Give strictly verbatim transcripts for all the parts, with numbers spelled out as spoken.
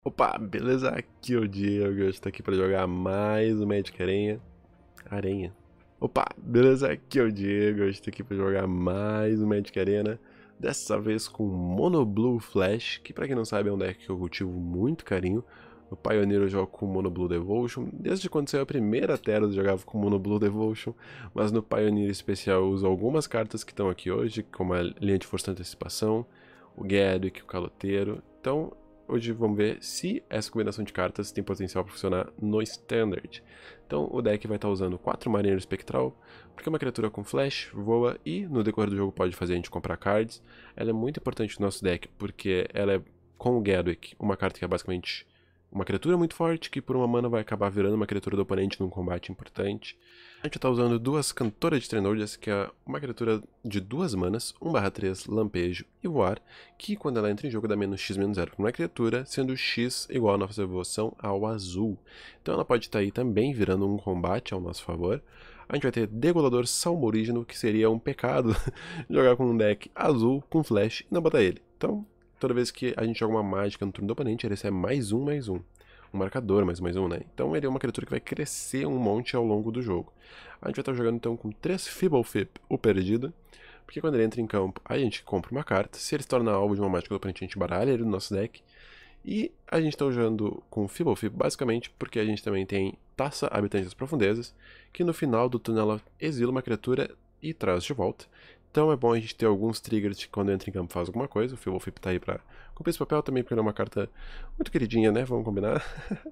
Opa, beleza? Aqui é o Diego, eu estou aqui para jogar mais um Magic Aranha. Aranha. Opa, beleza? Aqui é o Diego, eu estou aqui para jogar mais um Magic Arena. Dessa vez com Mono Blue Flash, que pra quem não sabe é um deck que eu cultivo muito carinho. No Pioneer eu jogo com Mono Blue Devotion, desde quando saiu a primeira Tera eu jogava com Mono Blue Devotion, mas no Pioneer especial eu uso algumas cartas que estão aqui hoje, como a linha de força de antecipação, o Gadwick, o Caloteiro. Então hoje vamos ver se essa combinação de cartas tem potencial para funcionar no Standard. Então o deck vai estar usando quatro Marinheiro Espectral, porque é uma criatura com flash, voa e no decorrer do jogo pode fazer a gente comprar cards. Ela é muito importante no nosso deck porque ela é, com o Gadwick, uma carta que é basicamente uma criatura muito forte que por uma mana vai acabar virando uma criatura do oponente num combate importante. A gente está usando duas Cantoras de Trenolhas, que é uma criatura de duas manas, um barra três, lampejo e voar, que quando ela entra em jogo dá menos x menos zero para uma criatura, sendo x igual a nossa evolução ao azul. Então ela pode estar aí também virando um combate ao nosso favor. A gente vai ter Degolador Salmorígeno, que seria um pecado jogar com um deck azul com flash e não botar ele. Então toda vez que a gente joga uma mágica no turno do oponente, ele recebe mais um, mais um. Um marcador, mais mais um, né? Então ele é uma criatura que vai crescer um monte ao longo do jogo. A gente vai estar jogando então com três Fibblethip, o Perdido, porque quando ele entra em campo, a gente compra uma carta. Se ele se torna alvo de uma mágica do oponente, a gente baralha ele no nosso deck. E a gente está jogando com Fibblethip basicamente porque a gente também tem Taça Habitante das Profundezas, que no final do turno ela exila uma criatura e traz de volta. Então é bom a gente ter alguns triggers de quando entra em campo faz alguma coisa. O Fibblethip tá aí pra cumprir esse papel também, porque ele é uma carta muito queridinha, né? Vamos combinar.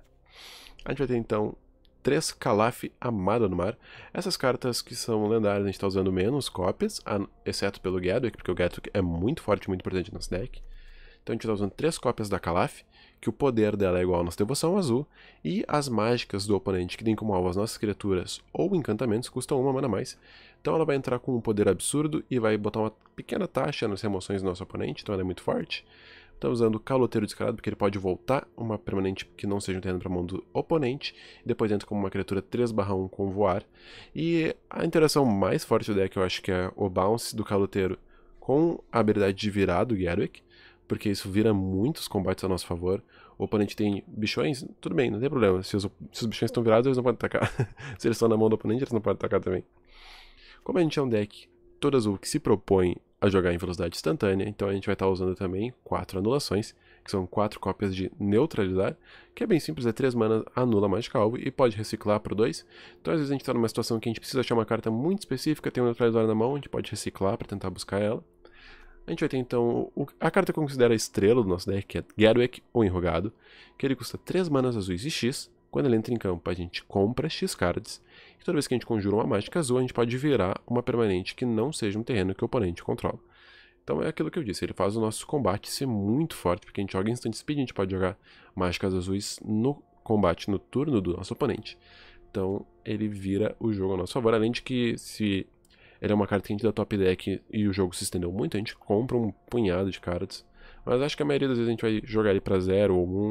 A gente vai ter então três Calaf Amada no Mar. Essas cartas que são lendárias, a gente tá usando menos cópias, exceto pelo Gadwick, porque o Gadwick é muito forte, muito importante no nosso deck. Então a gente está usando três cópias da Calaf, que o poder dela é igual à nossa devoção azul, e as mágicas do oponente que tem como alvo as nossas criaturas ou encantamentos custam uma mana a mais. Então ela vai entrar com um poder absurdo e vai botar uma pequena taxa nas remoções do nosso oponente, então ela é muito forte. Está usando o Caloteiro Descarado, porque ele pode voltar uma permanente que não seja um terreno para a mão do oponente, e depois entra como uma criatura três barra um com voar. E a interação mais forte do deck eu acho que é o bounce do Caloteiro com a habilidade de virar do Gadwick, porque isso vira muitos combates a nosso favor. O oponente tem bichões, tudo bem, não tem problema. Se os, se os bichões estão virados, eles não podem atacar. Se eles estão na mão do oponente, eles não podem atacar também. Como a gente é um deck todo azul que se propõe a jogar em velocidade instantânea, então a gente vai estar usando também quatro anulações, que são quatro cópias de neutralizar, que é bem simples, é três manas, anula mágica alvo e pode reciclar por dois. Então às vezes a gente está numa situação que a gente precisa achar uma carta muito específica, tem um neutralizar na mão, a gente pode reciclar para tentar buscar ela. A gente vai ter então o, a carta que eu considero a estrela do nosso deck, que é Gadwick, ou Enrugado, que ele custa três manas azuis e X. Quando ele entra em campo, a gente compra X cards, e toda vez que a gente conjura uma mágica azul, a gente pode virar uma permanente que não seja um terreno que o oponente controla. Então é aquilo que eu disse, ele faz o nosso combate ser muito forte, porque a gente joga Instant Speed, a gente pode jogar mágicas azuis no combate no turno do nosso oponente. Então ele vira o jogo a nosso favor, além de que se ele é uma carta que a gente dá top deck e o jogo se estendeu muito, a gente compra um punhado de cards. Mas acho que a maioria das vezes a gente vai jogar ele pra zero ou um.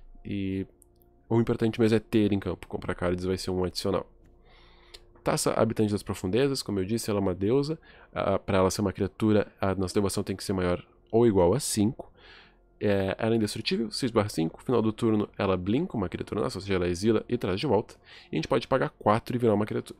E o importante mesmo é ter ele em campo. Comprar cards vai ser um adicional. Taça Habitante das Profundezas, como eu disse, ela é uma deusa. Ah, para ela ser uma criatura, a nossa devoção tem que ser maior ou igual a cinco. É, ela é indestrutível, seis barra cinco. Final do turno ela blinka uma criatura nossa, ou seja, ela exila e traz de volta. E a gente pode pagar quatro e virar uma criatura.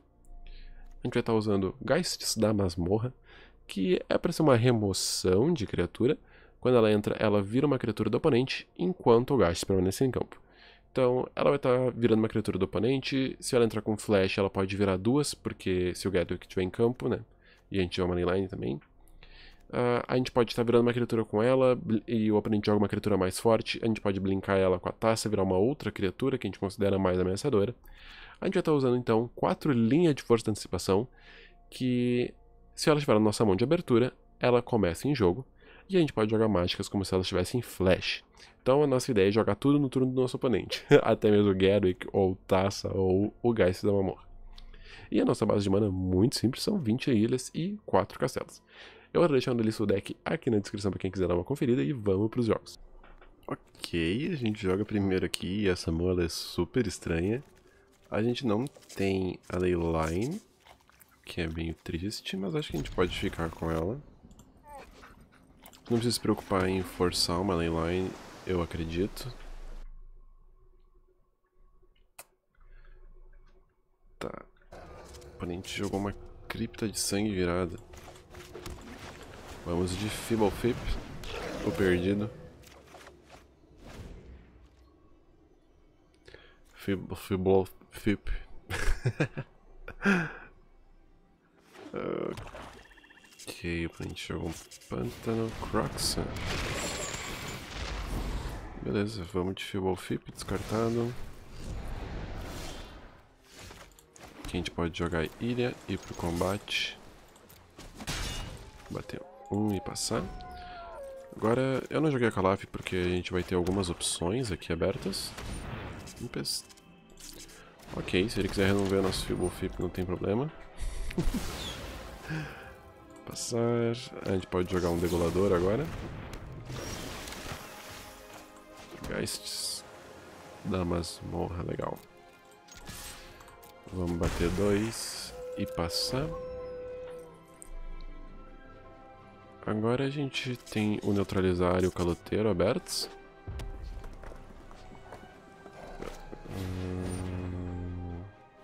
A gente vai estar usando Geists da Masmorra, que é para ser uma remoção de criatura. Quando ela entra, ela vira uma criatura do oponente, enquanto o Geist permanece em campo. Então, ela vai estar virando uma criatura do oponente. Se ela entrar com flash, ela pode virar duas, porque se o Gadwick estiver em campo, né? E a gente joga uma line também. Uh, a gente pode estar virando uma criatura com ela, e o oponente joga uma criatura mais forte. A gente pode blinkar ela com a taça, virar uma outra criatura que a gente considera mais ameaçadora. A gente vai estar usando então quatro linhas de força de antecipação, que se ela estiver na nossa mão de abertura, ela começa em jogo, e a gente pode jogar mágicas como se ela estivesse em flash. Então a nossa ideia é jogar tudo no turno do nosso oponente, até mesmo o Gadwick, ou Taça, ou o Geist da Mamorra. E a nossa base de mana é muito simples, são vinte ilhas e quatro castelos. Eu vou deixar a lista do deck aqui na descrição para quem quiser dar uma conferida, e vamos para os jogos. Ok, a gente joga primeiro aqui, e essa mola é super estranha. A gente não tem a Leyline, que é meio triste, mas acho que a gente pode ficar com ela. Não precisa se preocupar em forçar uma Leyline, eu acredito. Tá. O oponente jogou uma cripta de sangue virada. Vamos de Fibblefip, o perdido. Fib Fibblefip. Ok, o oponente jogou um Pântano Croxa. Beleza, vamos de Fibblefip, descartado. Aqui a gente pode jogar ilha, ir pro combate. Bater um e passar. Agora, eu não joguei a Calaf porque a gente vai ter algumas opções aqui abertas. Ok, se ele quiser remover nosso Fibblefip não tem problema. Passar. A gente pode jogar um Degolador agora. Geists da masmorra, legal. Vamos bater dois e passar. Agora a gente tem o neutralizar e o caloteiro abertos. Hum...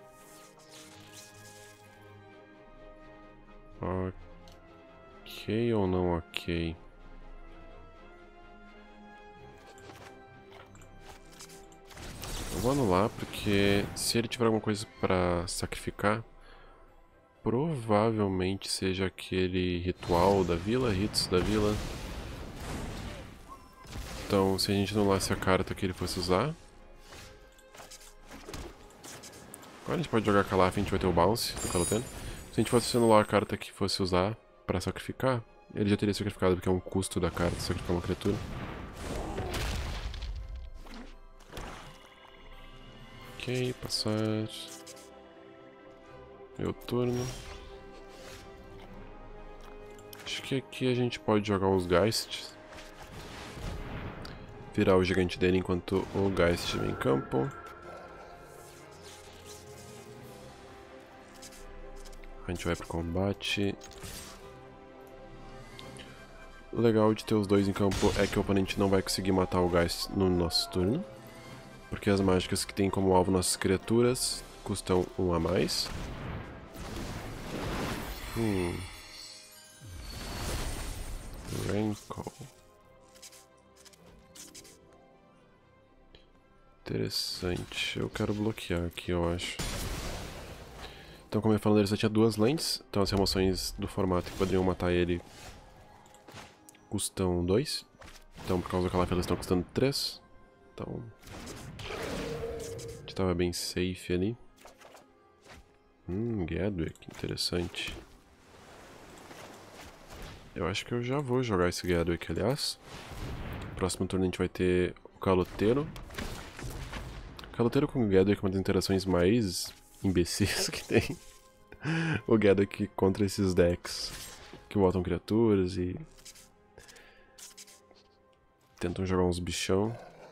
Ok ou não ok? Eu vou anular porque se ele tiver alguma coisa pra sacrificar, provavelmente seja aquele ritual da vila, ritos da vila. Então, se a gente anulasse a carta que ele fosse usar... Agora a gente pode jogar Calaf e a gente vai ter o bounce do Caloteno. Se a gente fosse anular a carta que fosse usar pra sacrificar, ele já teria sacrificado, porque é um custo da carta sacrificar uma criatura. Ok, passar... Meu turno. Acho que aqui a gente pode jogar os Geists. Virar o gigante dele enquanto o Geist vem em campo. A gente vai pro combate. O legal de ter os dois em campo é que o oponente não vai conseguir matar o Geist no nosso turno. Porque as mágicas que tem como alvo nossas criaturas custam um a mais. Hum. Rankle. Interessante. Eu quero bloquear aqui, eu acho. Então, como eu falei, ele só tinha duas lentes. Então as remoções do formato que poderiam matar ele custam dois. Então, por causa da Calaf, elas estão custando três. Então... A gente tava bem safe ali. Hum, Gadwick, interessante. Eu acho que eu já vou jogar esse Gadwick, aliás. Próximo turno a gente vai ter o Caloteiro. Caloteiro com o Gadwick é uma das interações mais imbecis que tem. O Gadwick contra esses decks que botam criaturas e tentam jogar uns bichão.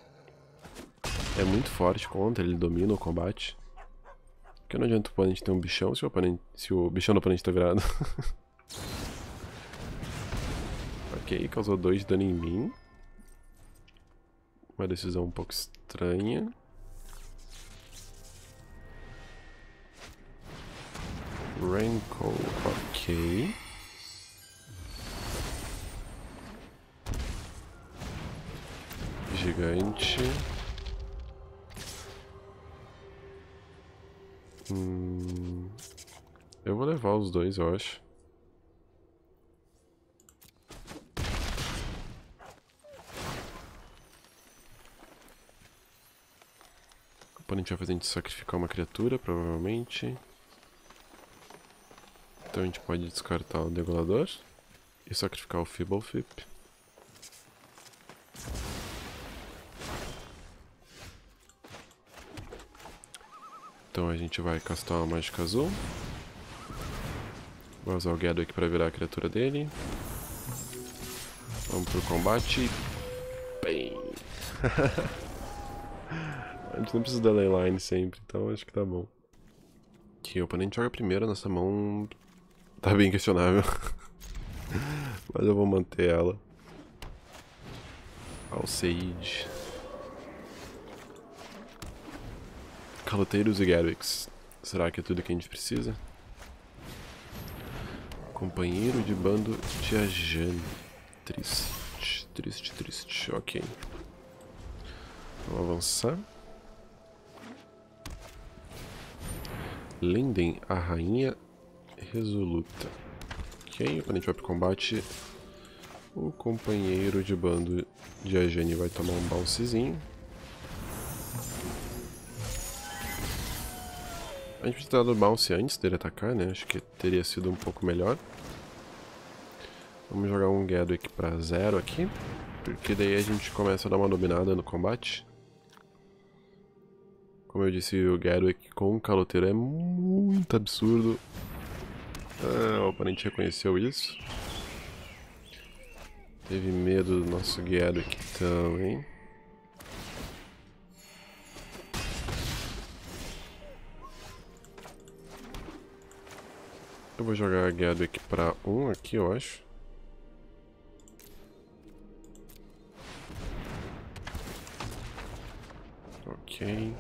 É muito forte contra, ele domina o combate. Porque não adianta o oponente ter um bichão se o, oponente, se o bichão do oponente tá virado. Ok, causou dois de dano em mim. Uma decisão um pouco estranha. Rankle, ok. Gigante. Hum, eu vou levar os dois, eu acho. O oponente vai fazer a gente sacrificar uma criatura, provavelmente. Então a gente pode descartar o Degolador e sacrificar o Fibblefip. Então a gente vai castar uma mágica azul. Vou usar o Gadwick para virar a criatura dele. Vamos pro combate. Bem. A gente não precisa da leyline sempre, então acho que tá bom. Aqui o oponente joga primeiro, nossa mão tá bem questionável. Mas eu vou manter ela. Alseid. Caloteiros e Gadwicks. Será que é tudo que a gente precisa? Companheiro de bando de Ajani. Triste, triste, triste. Ok. Vamos avançar. Linden, a rainha resoluta. Ok, quando a gente vai pro combate, o companheiro de bando de Ajani vai tomar um bouncezinho. A gente precisa dar bounce antes dele atacar, né? Acho que teria sido um pouco melhor. Vamos jogar um Gadwick pra zero aqui, porque daí a gente começa a dar uma dominada no combate. Como eu disse, o Gadwick com o caloteiro é muito absurdo. Ah, o oponente reconheceu isso. Teve medo do nosso Gadwick também. Eu vou jogar a Gadwick pra um aqui, eu acho. Ok.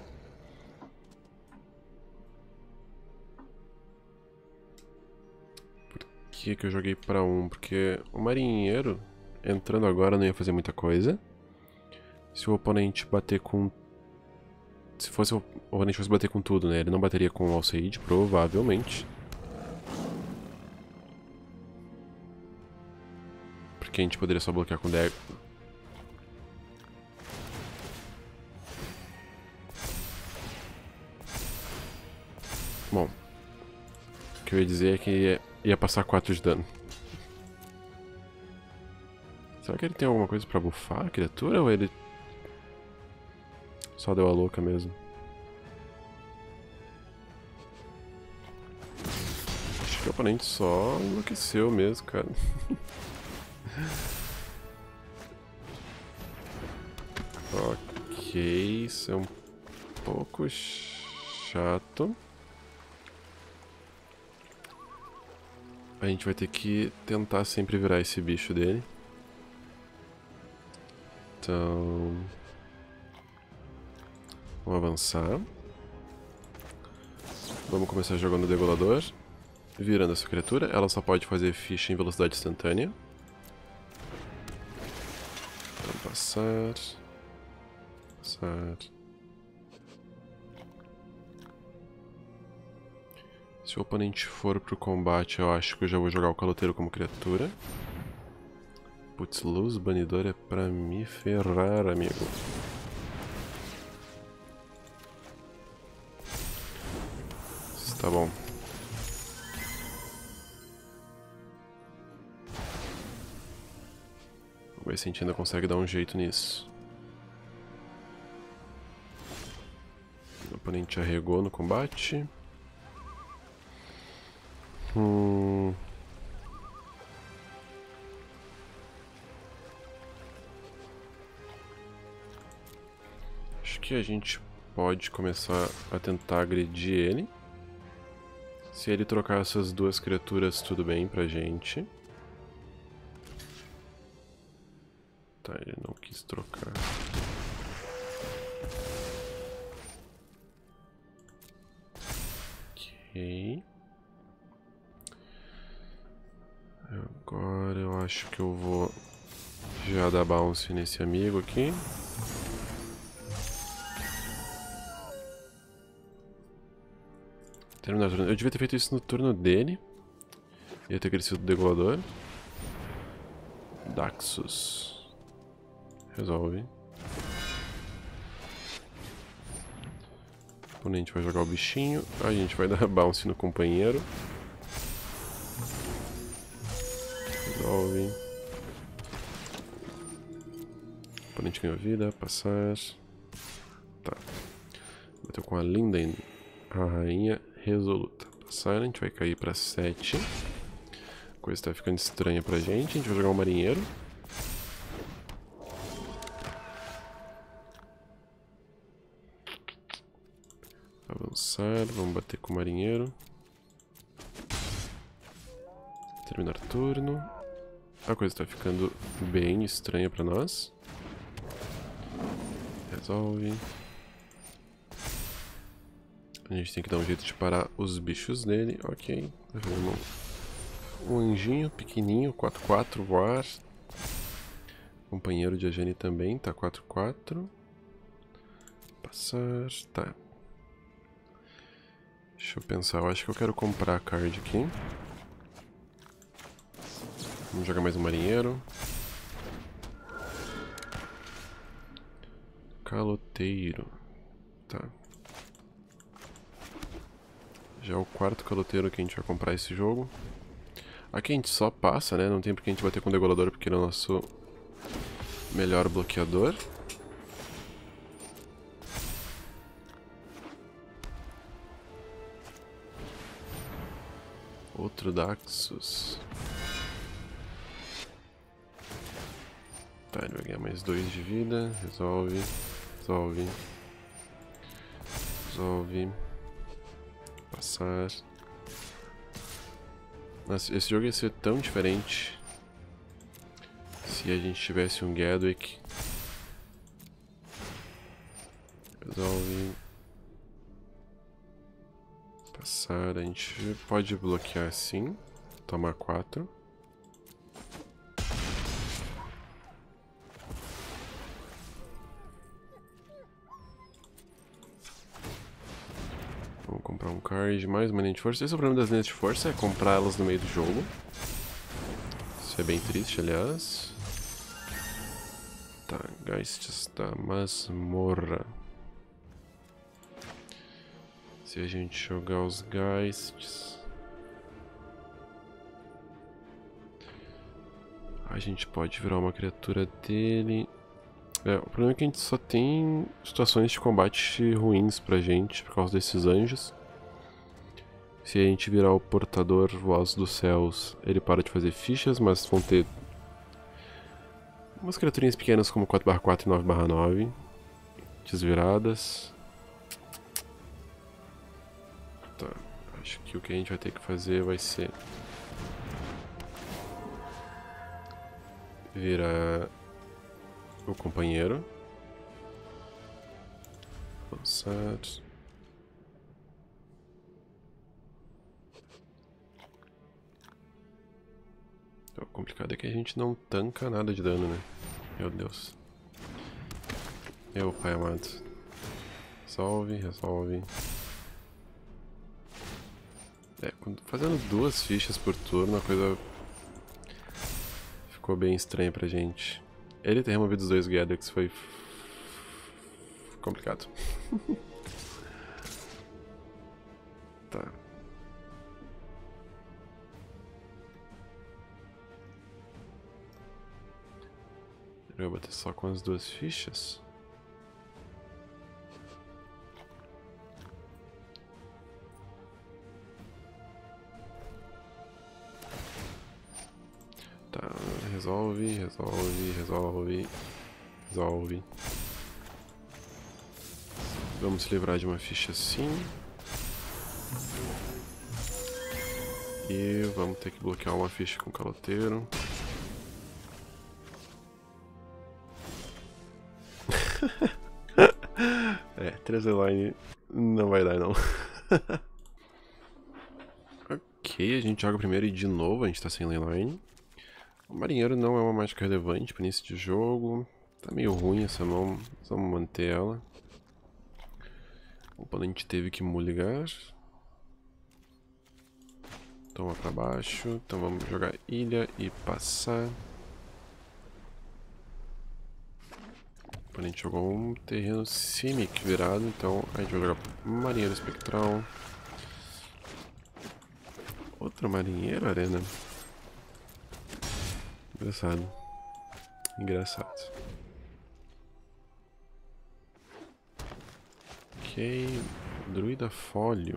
Por que que eu joguei pra um? Porque o marinheiro, entrando agora, não ia fazer muita coisa. Se o oponente bater com... Se fosse o oponente fosse bater com tudo, né? Ele não bateria com o Alceide, provavelmente. Porque a gente poderia só bloquear com dagger. Bom, o que eu ia dizer é que ia, ia passar quatro de dano. Será que ele tem alguma coisa pra buffar a criatura ou ele só deu a louca mesmo? Acho que o oponente só enlouqueceu mesmo, cara. Ok, isso é um pouco chato. A gente vai ter que tentar sempre virar esse bicho dele. Então... Vamos avançar. Vamos começar jogando o Degolador. Virando essa criatura. Ela só pode fazer ficha em velocidade instantânea. Vamos passar. Passar. Se o oponente for pro combate, eu acho que eu já vou jogar o caloteiro como criatura. Putz, luz banidor é pra me ferrar, amigo. Tá bom. Vamos ver se a gente ainda consegue dar um jeito nisso. O oponente arregou no combate. Hum... Acho que a gente pode começar a tentar agredir ele. Se ele trocar essas duas criaturas, tudo bem pra gente. Tá, ele não quis trocar. Ok. Agora eu acho que eu vou já dar bounce nesse amigo aqui. Terminar o turno. Eu devia ter feito isso no turno dele. Ia ter crescido o Degolador. Daxus. Resolve. O oponente vai jogar o bichinho. A gente vai dar bounce no companheiro. Resolve. O oponente ganhou vida. Passar. Tá. Bateu com a Linden, a rainha resoluta. Passar, a gente vai cair pra sete. A coisa tá ficando estranha pra gente. A gente vai jogar um marinheiro. Avançar, vamos bater com o marinheiro. Terminar turno. A coisa tá ficando bem estranha pra nós. Resolve. A A gente tem que dar um jeito de parar os bichos dele. Ok. Um anjinho pequenininho, quatro quatro, voar. Companheiro de Ajani também, tá quatro quatro. Passar, tá. Deixa eu pensar, eu acho que eu quero comprar a card aqui. Vamos jogar mais um marinheiro. Caloteiro. Tá. Já é o quarto caloteiro que a gente vai comprar esse jogo. Aqui a gente só passa, né? Não tem porque a gente bater com o degolador, porque ele é o nosso melhor bloqueador. Outro Daxus. Tá, ele vai ganhar mais dois de vida. Resolve. Resolve. Resolve. Passar. Nossa, esse jogo ia ser tão diferente se a gente tivesse um Gadwick. Resolve. Passar. A gente pode bloquear assim. Tomar quatro. Vamos comprar um card, mais uma linha de força. Esse é o problema das linhas de força, é comprar elas no meio do jogo. Isso é bem triste, aliás. Tá, Geists da Masmorra. Se a gente jogar os Geists, a gente pode virar uma criatura dele. É, o problema é que a gente só tem situações de combate ruins pra gente por causa desses anjos. Se a gente virar o portador Voz dos Céus, ele para de fazer fichas, mas vão ter umas criaturinhas pequenas como quatro barra quatro e nove barra nove desviradas. Tá, acho que o que a gente vai ter que fazer vai ser virar o companheiro. Avançar. O complicado é que a gente não tanca nada de dano, né? Meu Deus. Meu pai amado. Resolve, resolve. É, fazendo duas fichas por turno, a coisa ficou bem estranha pra gente. Ele ter removido os dois Gadwicks foi complicado. Tá. Eu vou bater só com as duas fichas. Tá, resolve, resolve, resolve, resolve. Vamos se livrar de uma ficha assim. E vamos ter que bloquear uma ficha com o caloteiro. É, três line não vai dar não. Ok, a gente joga primeiro e de novo a gente tá sem leyline. O marinheiro não é uma mágica relevante para início de jogo. Tá meio ruim essa mão, vamos manter ela. O oponente teve que mulligar. Toma pra baixo, então vamos jogar ilha e passar. O oponente jogou um terreno Simic virado, então a gente vai jogar marinheiro espectral. Outro marinheiro, arena. Engraçado. Engraçado. Ok. Druida Fólio.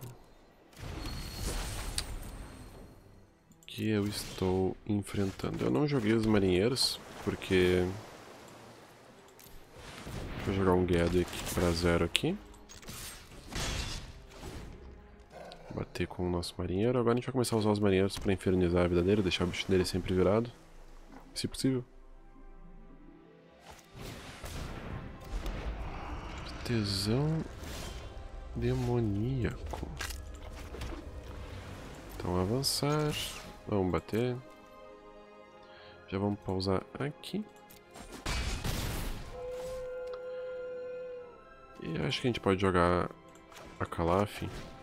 Que eu estou enfrentando. Eu não joguei os marinheiros, porque... Vou jogar um Gadwick pra zero aqui. Bater com o nosso marinheiro. Agora a gente vai começar a usar os marinheiros pra infernizar a vida dele, deixar o bicho dele sempre virado. Se possível. Tesão. demoníaco. Então avançar. Vamos bater. Já vamos pausar aqui. E acho que a gente pode jogar a Calaf.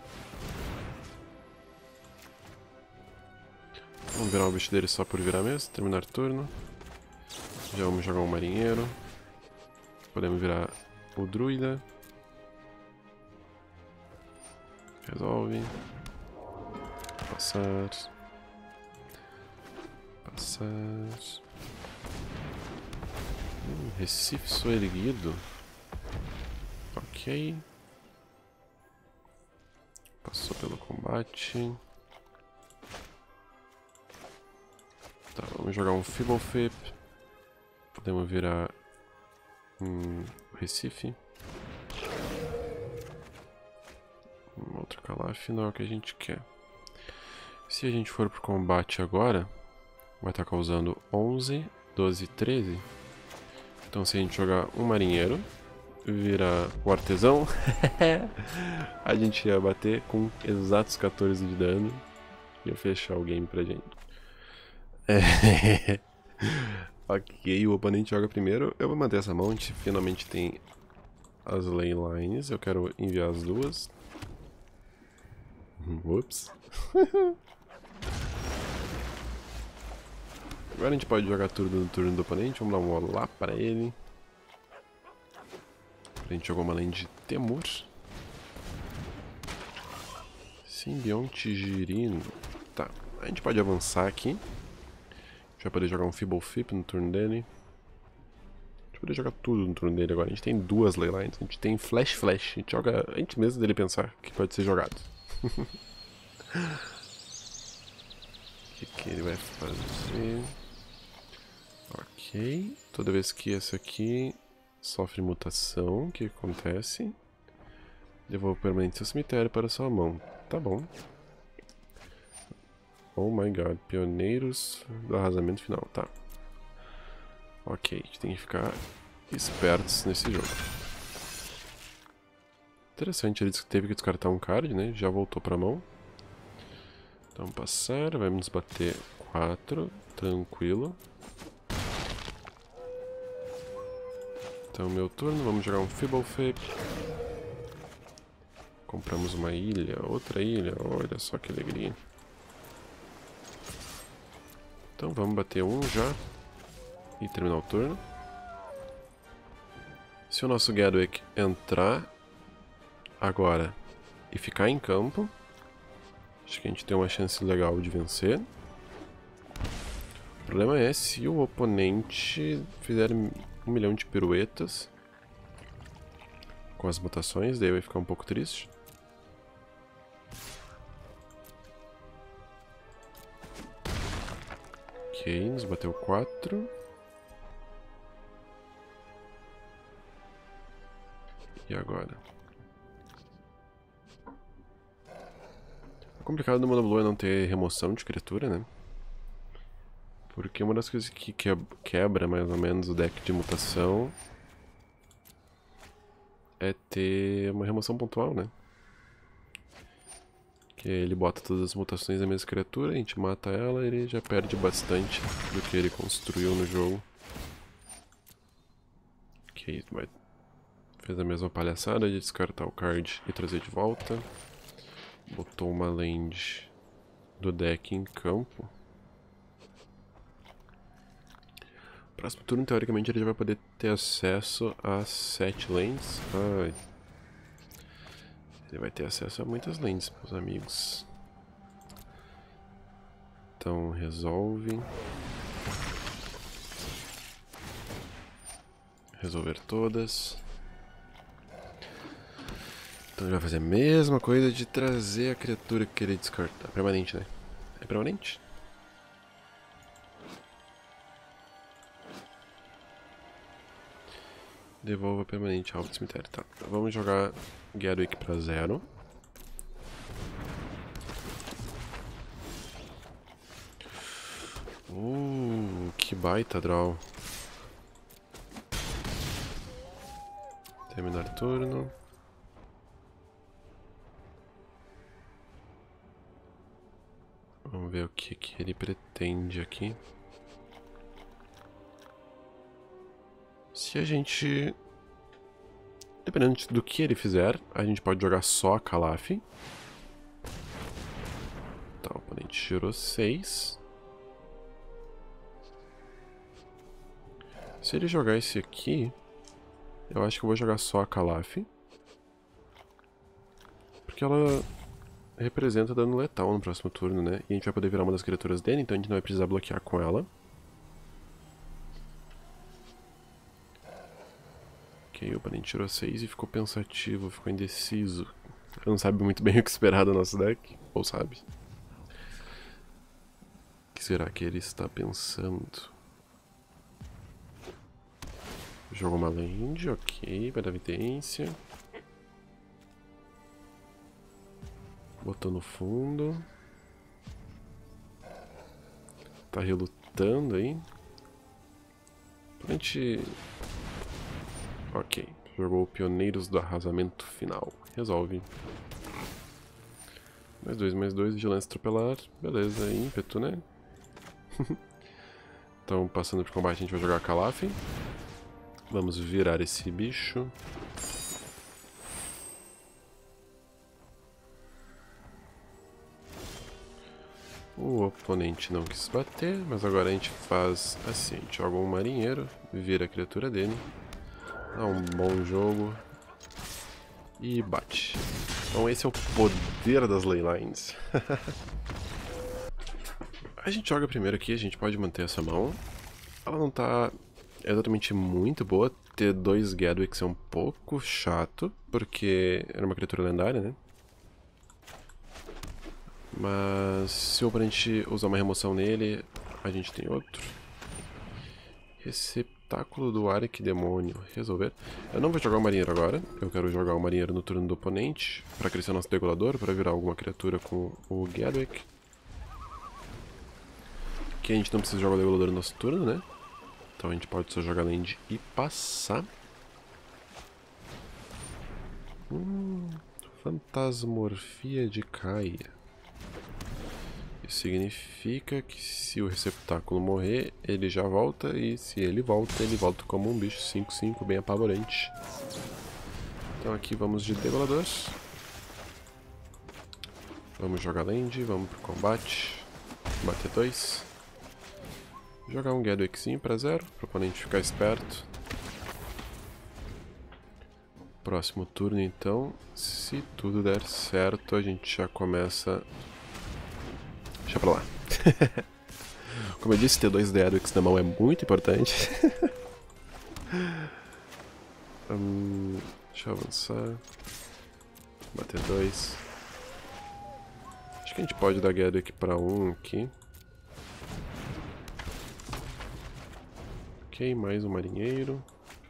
Vamos virar o bicho dele só por virar mesmo. Terminar turno. Já vamos jogar um marinheiro. Podemos virar o druida. Resolve. Passar. Passar. Hum, Recife soerguido. Ok. Passou pelo combate. Tá, vamos jogar um Fibofip. Podemos virar um Recife. Um outro Calaf, não é o que a gente quer. Se a gente for pro combate agora, vai estar causando onze, doze, treze. Então se a gente jogar um marinheiro, virar o artesão, a gente ia bater com exatos quatorze de dano. Ia fechar o game pra gente. É. Ok, o oponente joga primeiro. Eu vou manter essa mão, a gente finalmente tem as ley lines. Eu quero enviar as duas. Ups. Agora a gente pode jogar tudo no turno do oponente. Vamos dar um olá para ele. A gente jogou uma lane de Temur. Simbionte Girino. Tá, a gente pode avançar aqui. A gente vai poder jogar um Fibofip no turno dele. A gente vai poder jogar tudo no turno dele agora. A gente tem duas leylines. A gente tem Flash Flash. A gente joga antes mesmo dele pensar que pode ser jogado. O que, que ele vai fazer? Ok. Toda vez que esse aqui sofre mutação, o que acontece? Devolva permanente seu cemitério para sua mão. Tá bom. Oh my god, pioneiros do arrasamento final, tá. Ok, a gente tem que ficar espertos nesse jogo. Interessante, ele teve que descartar um card, né? Já voltou pra mão. Então passar, vai nos bater quatro, tranquilo. Então meu turno, vamos jogar um Fibofip. Compramos uma ilha, outra ilha, olha só que alegria. Então vamos bater um já e terminar o turno. Se o nosso Gadwick entrar agora e ficar em campo, acho que a gente tem uma chance legal de vencer. O problema é se o oponente fizer um milhão de piruetas com as mutações, daí vai ficar um pouco triste. Ok, nos bateu quatro. E agora? O complicado do Mono Blue é não ter remoção de criatura, né? Porque uma das coisas que quebra mais ou menos o deck de mutação é ter uma remoção pontual, né? Que ele bota todas as mutações da mesma criatura, a gente mata ela e ele já perde bastante do que ele construiu no jogo. Ok, vai. Fez a mesma palhaçada de descartar o card e trazer de volta. Botou uma land do deck em campo. Próximo turno, teoricamente, ele já vai poder ter acesso a sete lanes. Ai. Ele vai ter acesso a muitas lanes, meus amigos. Então, resolve. Resolver todas. Então ele vai fazer a mesma coisa de trazer a criatura que ele descarta. Permanente, né? É permanente? Devolva permanente alvo do cemitério. Tá. Então vamos jogar Gadwick pra zero. Uh, que baita draw. Terminar turno. ver o que, que ele pretende aqui. Se a gente... Dependendo do que ele fizer, a gente pode jogar só a Calaf. Tá, o oponente tirou seis. Se ele jogar esse aqui, eu acho que eu vou jogar só a Calaf. Porque ela representa dano letal no próximo turno, né? E a gente vai poder virar uma das criaturas dele, então a gente não vai precisar bloquear com ela. Ok, o oponente tirou seis e ficou pensativo, ficou indeciso. Ele não sabe muito bem o que esperar do nosso deck, ou sabe? O que será que ele está pensando? Jogou uma land, ok, vai dar evidência. Botou no fundo. Tá relutando aí. A gente... Ok, jogou Pioneiros do Arrasamento Final. Resolve. Mais dois, mais dois, Vigilância Atropelar. Beleza, ímpeto, né? Então, passando pro combate, a gente vai jogar a Calaf. Vamos virar esse bicho. O oponente não quis bater, mas agora a gente faz assim, a gente joga um marinheiro, vira a criatura dele, dá um bom jogo e bate. Então esse é o poder das Leylines. A gente joga primeiro aqui, a gente pode manter essa mão. Ela não tá exatamente muito boa, ter dois Gadwicks é um pouco chato, porque era uma criatura lendária, né? Mas se o oponente usar uma remoção nele, a gente tem outro. Receptáculo do Arquidemônio. Resolver. Eu não vou jogar o marinheiro agora. Eu quero jogar o marinheiro no turno do oponente. Pra crescer nosso degolador, pra virar alguma criatura com o Gadwick. Aqui a gente não precisa jogar o degolador no nosso turno, né? Então a gente pode só jogar land e passar. Hum, Fantasmorfia de Kaia. Isso significa que se o receptáculo morrer, ele já volta, e se ele volta, ele volta como um bicho cinco cinco bem apavorante. Então aqui vamos de degolador. Vamos jogar land, vamos pro combate. Bater dois. Jogar um Gadwickzinho pra zero, pro oponente ficar esperto. Próximo turno então, se tudo der certo, a gente já começa... Deixa pra lá. Como eu disse, ter dois Gadwicks na mão é muito importante. hum, deixa eu avançar. Bater dois. Acho que a gente pode dar Gadwick pra um aqui. Ok, mais um marinheiro.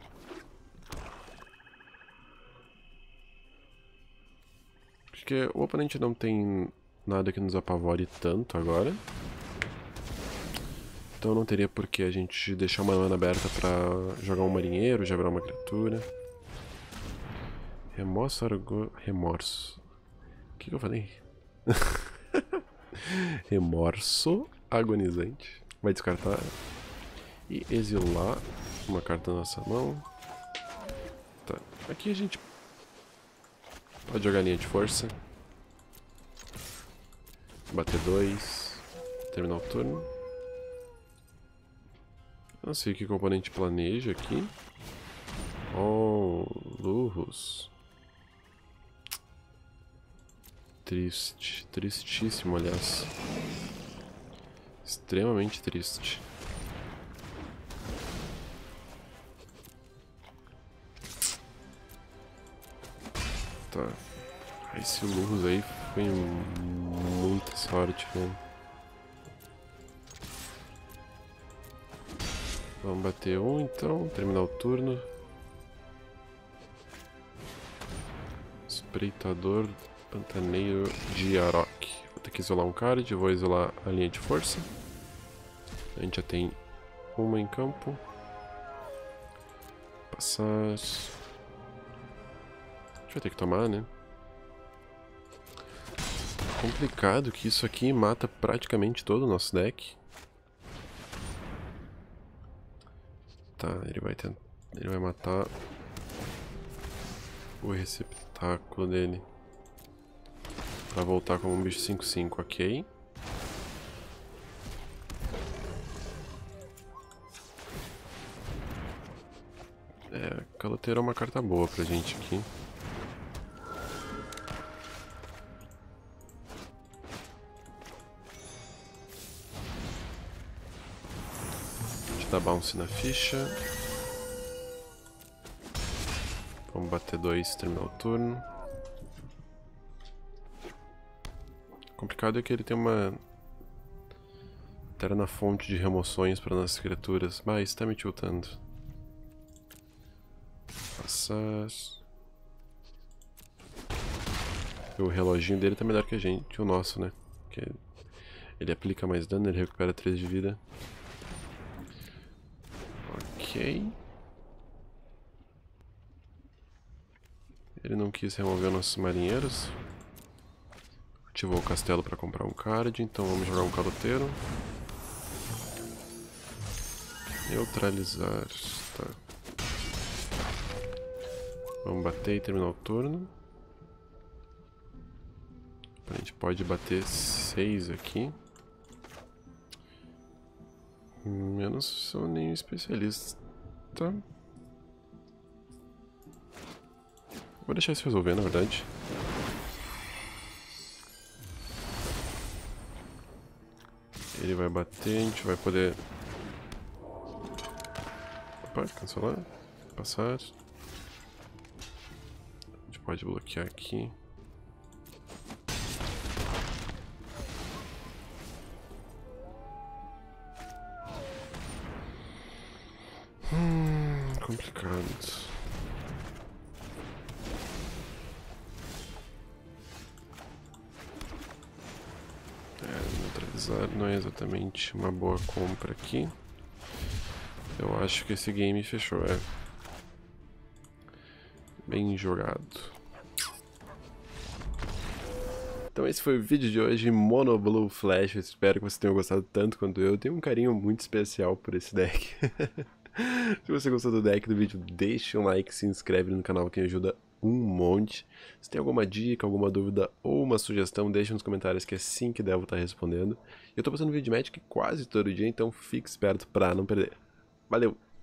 Porque o oponente não tem nada que nos apavore tanto agora. Então não teria por que a gente deixar uma mana aberta pra jogar um marinheiro, já virar uma criatura. Remorso argo... Remorso... O que, que eu falei? Remorso agonizante. Vai descartar e exilar uma carta da nossa mão. Tá, aqui a gente pode jogar linha de força. Bater dois. Terminar o turno. Eu não sei o que o oponente planeja aqui. Oh, Lurrus. Triste. Tristíssimo, aliás. Extremamente triste. Tá. Esse Lurrus aí foi muita sorte, né? Vamos bater um então, terminar o turno. Espreitador Pantaneiro de Arok. Vou ter que isolar um card, vou isolar a linha de força. A gente já tem uma em campo. Passar. A gente vai ter que tomar, né? Complicado que isso aqui mata praticamente todo o nosso deck. Tá, ele vai tentar. Ele vai matar o receptáculo dele pra voltar como um bicho cinco cinco, ok. É, Caloteiro é uma carta boa pra gente aqui. Dá bounce na ficha. Vamos bater dois, terminar o turno. O complicado é que ele tem uma eterna fonte de remoções para nossas criaturas. Bah, isso tá me tiltando. Passar. O reloginho dele tá melhor que a gente, o nosso, né? Porque ele aplica mais dano, ele recupera três de vida. Ok. Ele não quis remover nossos marinheiros. Ativou o castelo para comprar um card, então vamos jogar um caloteiro. Neutralizar. Tá. Vamos bater e terminar o turno. A gente pode bater seis aqui. Eu não sou nenhum especialista. Vou deixar isso resolver, na verdade. Ele vai bater, a gente vai poder... Opa, cancelar. Passar. A gente pode bloquear aqui. Hum, complicado. Não é exatamente uma boa compra aqui. Eu acho que esse game fechou, é. Bem jogado. Então esse foi o vídeo de hoje, Mono Blue Flash. Eu espero que vocês tenham gostado tanto quanto eu. Eu tenho um carinho muito especial por esse deck. Se você gostou do deck do vídeo, deixa um like, se inscreve no canal que ajuda um monte. Se tem alguma dica, alguma dúvida ou uma sugestão, deixa nos comentários que assim que der eu vou estar respondendo. Eu tô postando vídeo de Magic quase todo dia, então fique esperto pra não perder. Valeu!